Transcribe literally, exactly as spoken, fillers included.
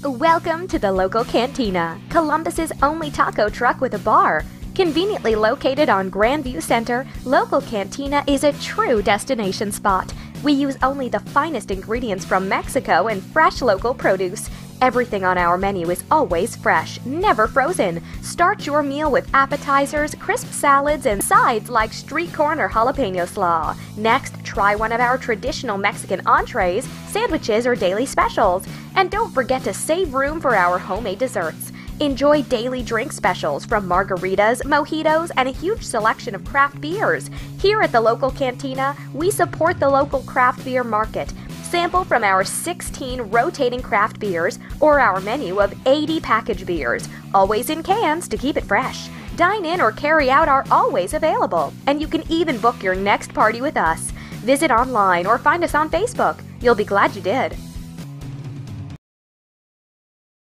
Welcome to the local Cantina, Columbus's only taco truck with a bar. Conveniently located on Grandview Center, Local Cantina is a true destination spot. We use only the finest ingredients from Mexico and fresh local produce. Everything on our menu is always fresh, never frozen. Start your meal with appetizers, crisp salads, and sides like street corn or jalapeno slaw. Next, try one of our traditional Mexican entrees, sandwiches, or daily specials. And don't forget to save room for our homemade desserts. Enjoy daily drink specials from margaritas, mojitos, and a huge selection of craft beers. Here at the Local Cantina, we support the local craft beer market. Sample from our sixteen rotating craft beers or our menu of eighty package beers, always in cans to keep it fresh. Dine in or carry out are always available, and you can even book your next party with us. Visit online or find us on Facebook. You'll be glad you did.